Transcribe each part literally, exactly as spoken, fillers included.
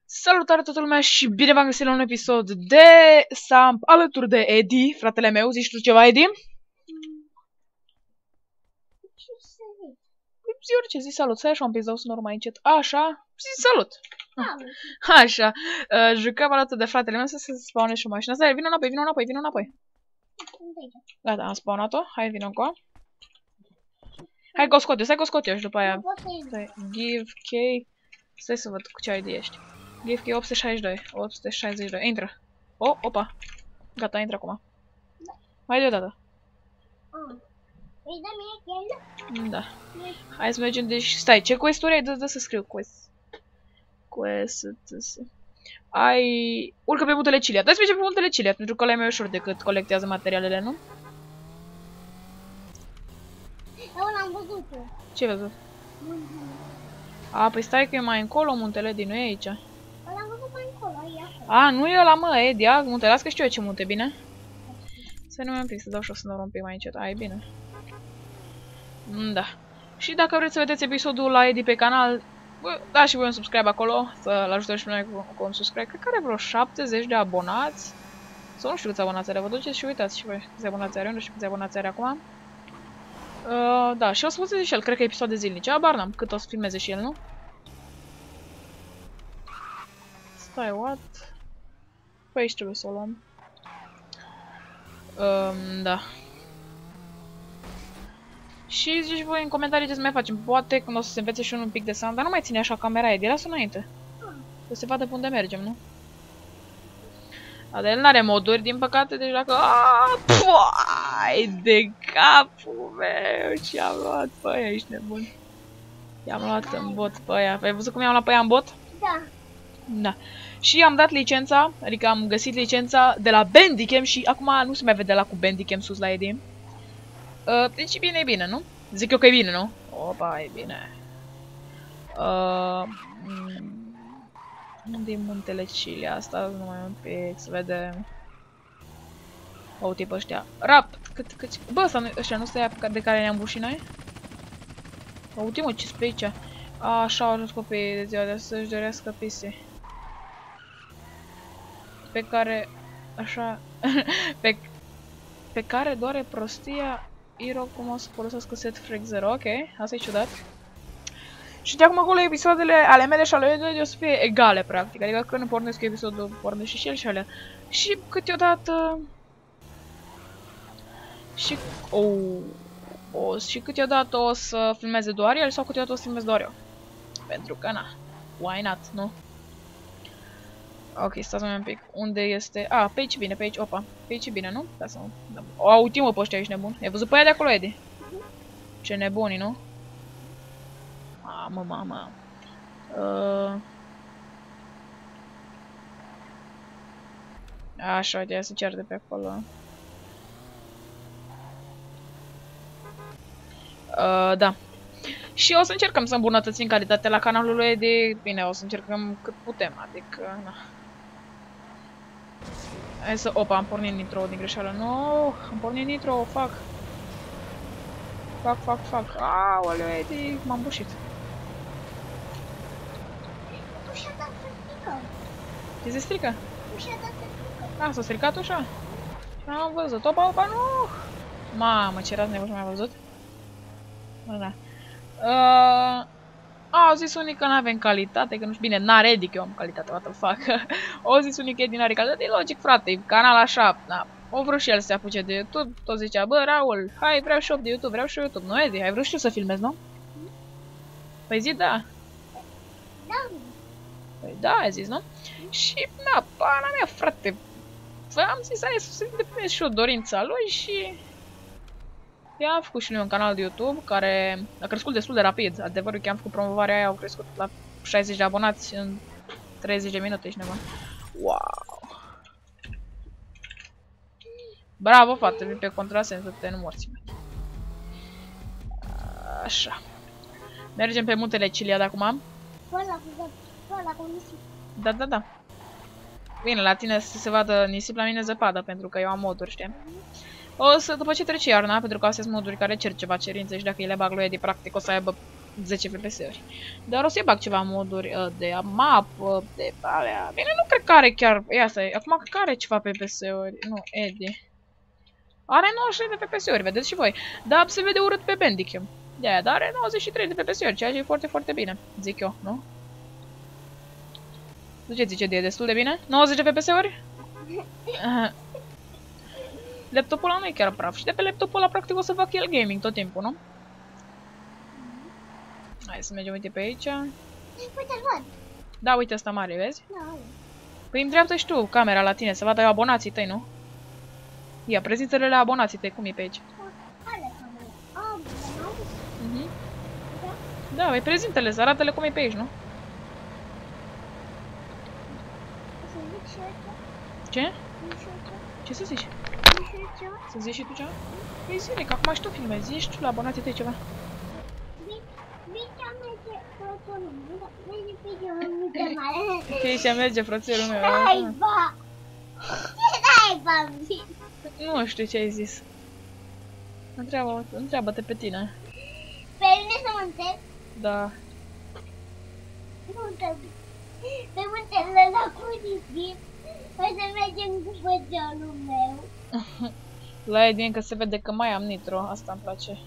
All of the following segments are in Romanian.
Salutare toată lumea și bine v-am găsit la un episod de Samp alături de Edi, fratele meu. Zici tu ceva, Edi? Ce să zic? Zi orice, zi salut, să ia așa un pic, dau sonor mai încet. Așa, zi salut. Salut. Așa, uh, jucăm alături de fratele meu să se spawneze și o mașină. Stai, vină înapoi, vină înapoi, vină înapoi. Gata, am spawnat-o, hai vină încoa. Hai că o scot eu, stai că o scot eu și după aia. Stai, give key. Stai să văd cu ce I D ești. Give key opt sute șaizeci și doi. opt sute șaizeci și doi. Intră. Oh, opa. Gata, intră acum. Mai deodată. Îi dă mie chel? Da. Hai să mergem, deci stai, ce quest-uri ai? Dă, dă să scriu quest. Quest. Ai... Urcă pe muntele Cilia. Dă să mergem pe muntele Cilia, pentru că ăla e mai ușor decât colectează materialele, nu? Eu l-am văzut. Ce ai văzut? A, păi stai că e mai încolo muntele din, nu e aici. L-am văzut mai încolo, e acolo. A, nu e ăla, mă, Edi, ia muntele, las că știu eu ce munte, bine? Să nu mai un pic, să dau și o să un pic mai încet. Ai, bine. Da. Și dacă vreți să vedeți episodul la Edi pe canal, bă, dați și voi un subscribe acolo, să-l ajutăm și pe noi cu, cu un subscribe. Cred că are vreo șaptezeci de abonați. Sau nu știu câți abonați are, vă duceți și uitați și voi câți abonați are, nu știu câți abonați are acum. Uh, da, și o să vă și el, cred că episoade zilnice, abar n-am cât o să filmeze și el, nu? Stai, what? Păi aici trebuie să o luăm. Um, da. Și zici voi în comentarii ce să mai facem. Poate când o să se învețe și un pic de sound, dar nu mai ține așa camera aia, lasă înainte. Să se vadă pe unde mergem, nu? Dar el n-are moduri, din păcate, deci dacă... Aaaa, păi, de capul meu, ce-am luat pe aia, ești nebun. I-am luat în bot pe aia. Ai văzut cum i-am luat pe aia în bot? Da. Da. Și am dat licența, adică am găsit licența de la Bandicam și acum nu se mai vede la cu Bandicam sus la Edi. Uh, deci bine, e bine, nu? Zic eu că e bine, nu? Opa, e bine. Uh, unde e muntele Cilia? Asta numai un pic, să vedem. O, uite pe ăștia. Rap! Cât, cât... Bă, ăsta nu, ăștia nu stă de care ne-am bușit noi? O, uite mă, ce-s pe aici? A, așa au ajuns copiii de ziua de astăzi să-și dorească pise. Pe care... Așa... pe... Pe care doare prostia... Iro cum o să folosească set frag zero, ok, asta e ciudat. Și de acum acolo episoadele ale mele și ale lui o să fie egale, practic. Adică când pornesc episodul, pornește și el și alea. Și câteodată... Și... Oh, o, și câteodată o să filmeze doar el sau câteodată o să filmez doar eu. Pentru că, na, why not, nu? Ok, stați un pic. Unde este... A, pe aici bine, pe aici, opa. Pe aici bine, nu? Da, să nu... O, uite-mă pe ăștia, ești nebun. Ai văzut pe aia de acolo, Edi? Ce nebuni, nu? Mamă, mamă. Uh... Așa, uite, ia să cer de pe acolo. Uh, da. Și o să încercăm să îmbunătățim calitatea la canalul lui Edi. Bine, o să încercăm cât putem, adică, na. Hai să... Opa, am pornit nitro din greșeală. Nu, no, am pornit nitro, fac. Fac, fac, fac. Aoleu, Edi, m-am bușit. Ușa ta se strică. Ce se strică? Ușa ta se strică. A, s-a stricat ușa? Am văzut. Opa, opa, nu! Mamă, ce raz nebun, mai văzut? Da. Uh, au zis unii că n-avem calitate, că nu știu, bine, n-are Edi, că eu am calitate, what the fuck. Au zis unii că Edi n-are calitate, e logic, frate, canal așa, da. O vrut și el să se apuce de YouTube, tot zicea, bă, Raul, hai, vreau și eu de YouTube, vreau și eu YouTube, nu, Edi, ai vrut și tu să filmezi, nu? Păi zi, da. Da. Păi da, ai zis, nu? Și, na, pana mea, frate, am zis, hai să se îndeplinesc și eu dorința lui și... Eu am făcut și noi un canal de YouTube care a crescut destul de rapid. Adevărul că am făcut promovarea aia, au crescut la șaizeci de abonați în treizeci de minute, ești nebun. Wow! Bravo, fată, vii pe contrasens să te nu morți. Așa. Mergem pe muntele Cilia de acum. Da, da, da. Bine, la tine să se vadă nisip, la mine zăpadă, pentru că eu am moduri, știi? O să, după ce trece iarna, pentru că astea sunt moduri care cer ceva cerințe și dacă îi le bag lui Edi, practic o să aibă zece F P S-uri. Dar o să-i bag ceva moduri uh, de map, uh, de alea. Bine, nu cred că are chiar... Ia stai, acum că are ceva F P S-uri. Nu, Eddie. Are nouăzeci și trei de F P S-uri, vedeți și voi. Dar se vede urât pe Bandicam. De aia, dar are nouăzeci și trei de F P S-uri, ceea ce e foarte, foarte bine. Zic eu, nu? Nu ce zice de e destul de bine? nouăzeci de F P S-uri? Laptopul ăla nu e chiar praf. Și de pe laptopul ăla practic o să fac el gaming tot timpul, nu? Hai să mergem, uite pe aici. Uite-l văd. Da, uite asta mare, vezi? Da, uite. Păi îmi dreaptă și tu camera la tine, să vadă abonații tăi, nu? Ia, prezintă-le la abonații tăi, cum e pe aici? Care camera? Ah, da, Mhm. da. Da, mai prezintă-le, să arată-le cum e pe aici, nu? O să zic și eu ce? Ce? Zic și eu ce? Ce să zici? Zic și eu ce? Să zici și tu ceva? Păi zile, că acum și tu filmezi, zici și tu la abonații tăi ceva. Vicea merge frăționul meu, dar vezi videoul nu de mare. Ok, și merge frățelul meu. Naiba! Ce naiba am zis? Nu știu ce ai zis. Întreabă, întreabă-te pe tine. Pe mine să mă întreb? Da. Nu trebuie. Pe muntele la Cunibim, hai să mergem cu frăționul meu. La Edin că se vede că mai am nitro, asta îmi place.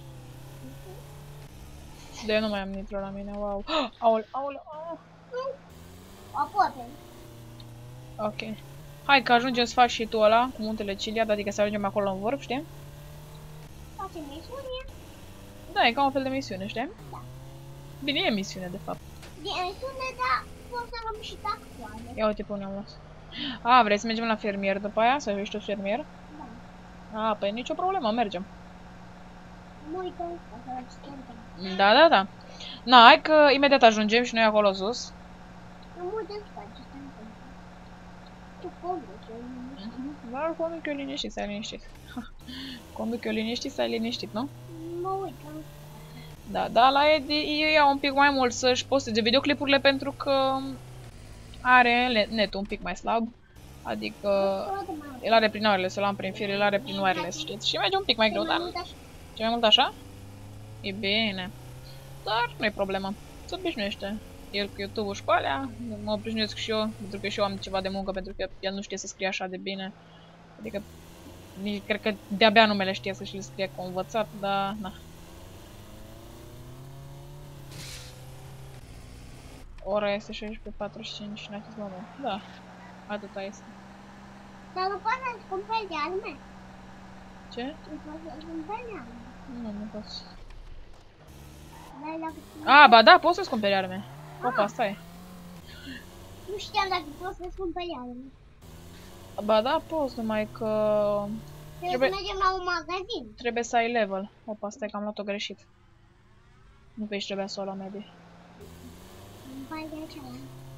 De eu nu mai am nitro la mine, wow. Aole, aole, aole. Apote. Ok. Hai că ajungem să faci și tu ăla cu muntele Ciliad, adică să ajungem acolo în vârf, știi? Facem misiune? Da, e ca un fel de misiune, știi? Da. Bine, e misiune de fapt. De misiune, dar pot să luăm și taxoane. Ia uite pe unde am luat. A, vrei să mergem la fermier după aia? Să ajungi tu fermier? Da. A, păi nicio problemă, mergem. Mă uităm să la schimbăm. Da, da, da. Na, hai că imediat ajungem și noi acolo sus. Nu mă uităm să faci ce se întâmplă. Tu conduci, eu nu știu. Dar conduc eu liniștit, stai liniștit. Conduc eu liniștit, stai liniștit, nu? Mă uităm. Da, da, la Eddie eu iau un pic mai mult să-și posteze videoclipurile pentru că are netul un pic mai slab. Adică el are prin wireless, eu l-am prin fir, el are prin wireless, știți? Și merge un pic mai greu, dar ce mai mult așa? E bine. Dar nu e problemă. Se obișnuiește. El cu YouTube-ul și cu alea, mă obișnuiesc și eu, pentru că și eu am ceva de muncă, pentru că el nu știe să scrie așa de bine. Adică, cred că de-abia numele știe să și le scrie cu învățat, dar, na. Ora este șaisprezece patruzeci și cinci în acest moment. Da, atâta este. Dar nu poți să-ți cumperi de arme? Ce? Nu poți să-ți cumperi de arme? Nu, nu poți. Dar dacă... A, ba da, poți să-ți cumperi arme. Opa, stai. Nu știam dacă poți să-ți cumperi arme. Ba da, poți, numai că... Trebuie să mergem la un magazin. Trebuie să ai level. Opa, stai că am luat-o greșit. Nu pe aici trebuia să o luăm, Eddie. Îmi pare de aceea.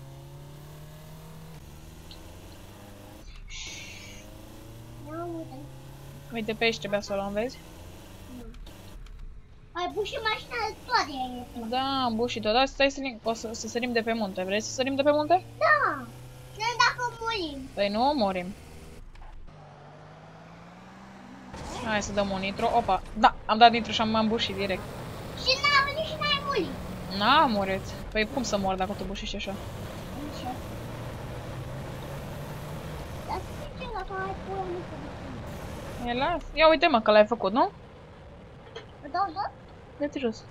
Nu, uite. Uite, pe aici trebuia să o luăm, vezi? Nu. Ai pus și mașina de toate aici. Da, am bușit-o, dar stai să, o să, să sărim de pe munte. Vrei să sărim de pe munte? Da. Dar dacă murim. Păi nu morim. Hai să dăm un nitro. Opa, da, am dat nitro și am ambușit direct. Și n-a venit și n-ai murit. N-am murit. Păi cum să mor dacă tu bușești așa? Așa. Dar să zice dacă ai pula mică de tine. E las. Ia uite mă că l-ai făcut, nu? Îl dau tot? Dă-te jos.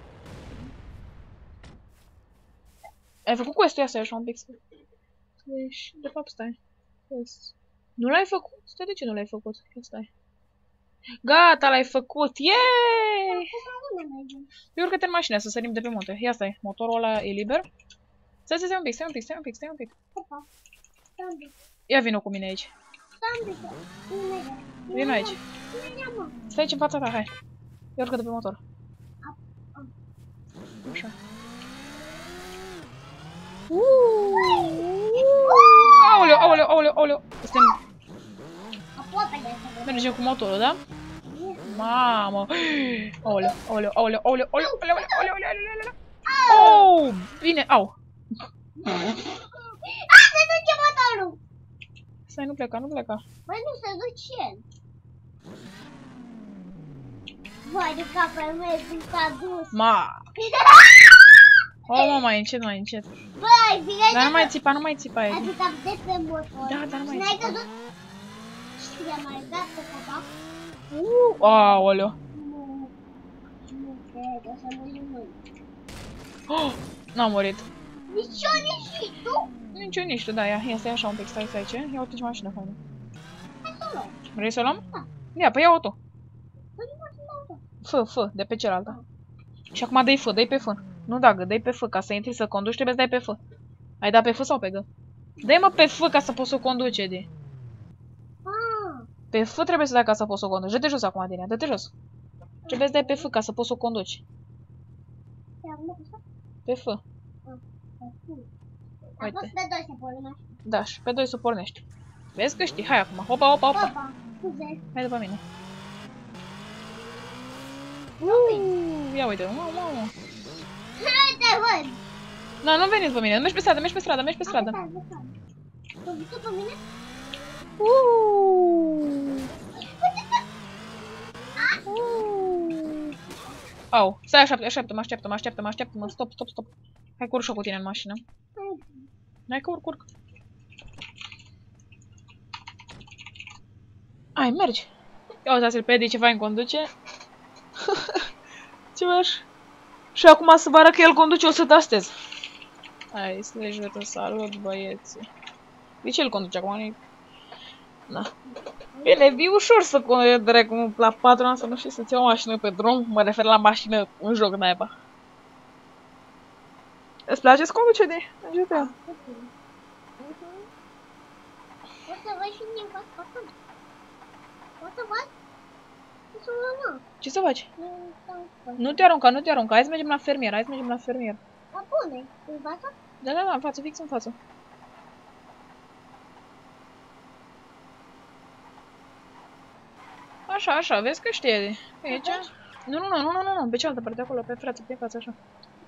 Ai făcut quest-ul ăsta așa un pic. Deci, de fapt stai. Quest. Nu l-ai făcut? Stai, de ce nu l-ai făcut? Ia stai. Gata, l-ai făcut! Yeeey! Unde mergem? Eu urcă-te în mașină să sărim de pe munte. Ia stai, motorul ăla e liber. Stai, stai, stai un pic, stai un pic, stai un pic, stai un pic. Opa. Stai un pic. Ia vină cu mine aici. Stai un pic. Nu mergem. Vino aici. Nu mergem, mă. Stai aici în fața ta, hai. Ia urcă-te pe motor. Așa. Aoleu, aoleu, aoleu, aoleu. Suntem... Aproape de să Mergem cu motorul, da? Mamă! Aoleu, aoleu, aoleu, aoleu, aoleu, aoleu, aoleu, aoleu, aoleu. Oh! Bine, au! A, se duce motorul! Stai, nu pleca, nu pleca. Băi, nu se duce el. Vai de capul meu, cum s-a dus. Ma! O, mă, mai încet, mai încet. Băi, zic Dar nu mai țipa, nu mai țipa, Edi. Adică de pe motor. Da, dar nu mai N-ai țipa. căzut? Și i-am mai dat pe copac. Uh, aoleu. Nu, nu cred, o să murim noi. Oh, n-am murit. Nici eu, nici și tu. Nici eu, nici tu, da, ia, ia stai așa un pic, stai, stai, ce? Ia uite ce mașină faină. Hai să o luăm. Vrei să o luăm? Da. Ia, păi ia-o tu. Păi nu pot să luau. Fă, fă, de pe cealaltă. Și acum dă-i fă, dă-i pe fă. Nu da, gă, dă-i pe fă, ca să intri să conduci trebuie să dai pe fă. Ai dat pe fă sau pe gă? Dă-i mă pe fă ca să poți să o conduci, Edi. Ah, Pe fă trebuie să dai ca să poți să o conduci. Dă-te jos acum, Adina, dă-te jos. Trebuie să dai pe fă ca să poți să o conduci. te-am luat așa? Pe fă. Am Uite. fost pe doi să pornim. Da, și pe doi să o pornești. Vezi că știi, hai acum, hopa, hopa, hopa. Opa, scuze. Hai după mine. Nu, Ia uite, mamă, mamă. hai te văd. Nu, nu veni după mine, mergi pe stradă, mergi pe stradă, mergi pe stradă. Tu vii tu pe mine? Uuuu. Au, stai, așteaptă, așteaptă, mă așteaptă, mă așteaptă, mă așteaptă, mă stop, stop, stop. Hai că urc și eu cu tine în mașină. Hai că urc, urc. Hai, mergi. Ia uitați-l pe Edi ce fain conduce. Ce faci? Și acum să vă arăt că el conduce, o să tastez. Hai, să le jură, salut, băieții. De ce el conduce acum? Nu-i... Na. Bine, e ușor să conduce dracu la patru ani să nu știi să-ți iau o mașină pe drum. Mă refer la mașină în joc, naiba. Îți place să conduce, de? Ajută-o. O să văd și din față. O să văd? O să văd, mă. Ce să faci? Nu stau pe- Nu te arunca, nu te arunca. Hai să mergem la fermier, hai să mergem la fermier. La pune, în față? Da, da, da, în față, fix în față. Așa, așa, vezi că știe de aici? Nu, nu, nu, nu, nu, nu, nu, pe cealaltă parte, acolo, pe față, pe față, așa.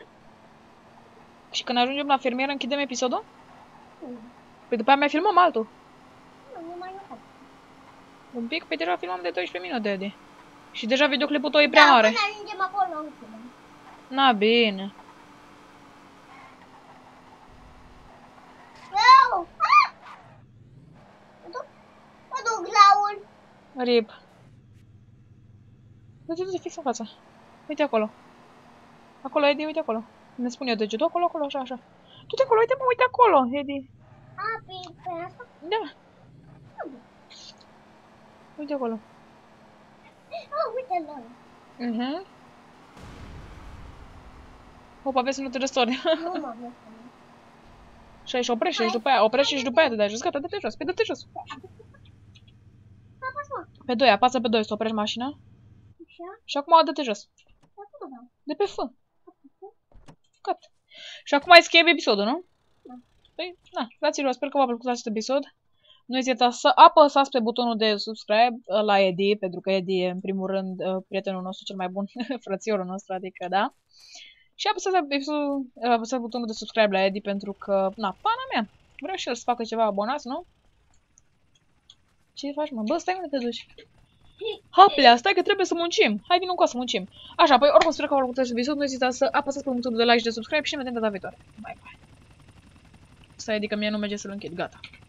Și când ajungem la fermier, închidem episodul? Nu, Păi după aia mai filmăm altul. nu mai nu. Un pic, păi deja filmăm de doisprezece minute, Edi. Și deja videoclipul tău e prea Da, mare. până ajungem acolo, închidem. Na, bine. Eu! Ah! Mă duc, mă duc la un... Rip. Du-te, du-te, fix în față. Uite acolo. Acolo, Edi, uite acolo. Ne spun eu degetul, acolo, acolo, așa, așa. Du-te acolo, uite, mă, uite acolo, Edi. A, pe, pe asta? Da. Uite acolo. Oh, uite-l. Mhm. Opa, vezi să nu te răstori. Nu mă văd. Și aici oprește și după aia, oprește și după aia te dai jos, gata, dă-te jos, pe dă-te jos. Apasă, mă. Pe doi, apasă pe doi să oprești mașina. Așa? Și acum dă-te jos. Acum dau. De pe F. Gata. Și acum ai schimbi episodul, nu? Da. Păi, na, fraților, sper că v-a plăcut acest episod. Nu ezitați să apăsați pe butonul de subscribe la Edi, pentru că Edi e, în primul rând, prietenul nostru cel mai bun, frățiorul nostru, adică, da. Și apăsați, episodul, apăsați butonul de subscribe la Edi, pentru că, na, pana mea, vreau și el să facă ceva abonați, nu? Ce faci, mă? Bă, stai unde te duci? Haplea, stai că trebuie să muncim. Hai, vin încoa să muncim. Așa, păi oricum sper că v-a plăcut acest episod. Nu ezitați să apăsați pe butonul de like și de subscribe și ne vedem data viitoare. Bye, bye. Stai, adică mie nu merge să-l închid. Gata.